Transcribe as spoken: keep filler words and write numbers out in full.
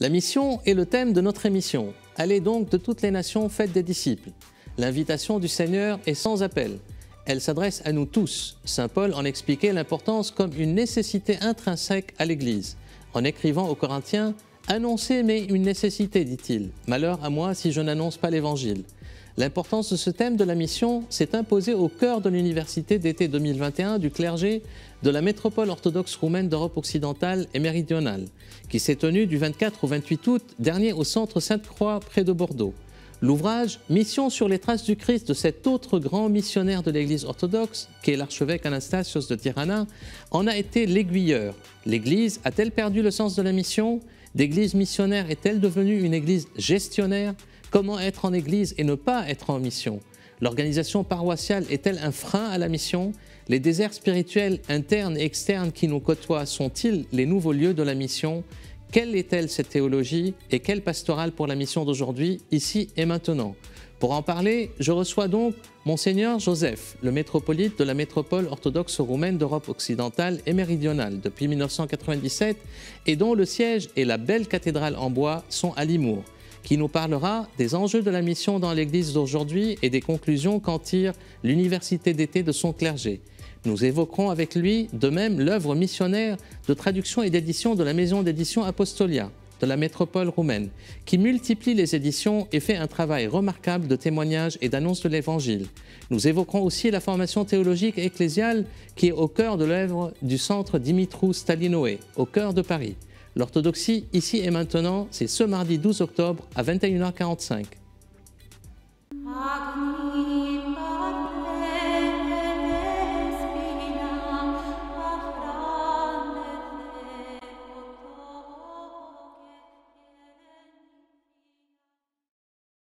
La mission est le thème de notre émission. Allez donc de toutes les nations, faites des disciples. L'invitation du Seigneur est sans appel. Elle s'adresse à nous tous. Saint Paul en expliquait l'importance comme une nécessité intrinsèque à l'Église. En écrivant aux Corinthiens, « Annoncez, mais une nécessité, dit-il. Malheur à moi si je n'annonce pas l'Évangile. » L'importance de ce thème de la mission s'est imposée au cœur de l'université d'été deux mille vingt et un du clergé de la métropole orthodoxe roumaine d'Europe occidentale et méridionale, qui s'est tenue du vingt-quatre au vingt-huit août dernier au centre Sainte-Croix près de Bordeaux. L'ouvrage « Mission sur les traces du Christ » de cet autre grand missionnaire de l'Église orthodoxe, qui est l'archevêque Anastasios de Tirana, en a été l'aiguilleur. L'Église a-t-elle perdu le sens de la mission? L'Église missionnaire est-elle devenue une Église gestionnaire? Comment être en Église et ne pas être en mission? L'organisation paroissiale est-elle un frein à la mission? Les déserts spirituels internes et externes qui nous côtoient sont-ils les nouveaux lieux de la mission? Quelle est-elle cette théologie et quelle pastorale pour la mission d'aujourd'hui, ici et maintenant? Pour en parler, je reçois donc Monseigneur Joseph, le métropolite de la métropole orthodoxe roumaine d'Europe occidentale et méridionale depuis mille neuf cent quatre-vingt-dix-sept et dont le siège et la belle cathédrale en bois sont à Limours, qui nous parlera des enjeux de la mission dans l'Église d'aujourd'hui et des conclusions qu'en tire l'université d'été de son clergé. Nous évoquerons avec lui de même l'œuvre missionnaire de traduction et d'édition de la maison d'édition Apostolia de la métropole roumaine, qui multiplie les éditions et fait un travail remarquable de témoignage et d'annonce de l'Évangile. Nous évoquerons aussi la formation théologique et ecclésiale qui est au cœur de l'œuvre du centre Dimitrou Stalinoé, au cœur de Paris. L'orthodoxie, ici et maintenant, c'est ce mardi douze octobre à vingt et une heures quarante-cinq.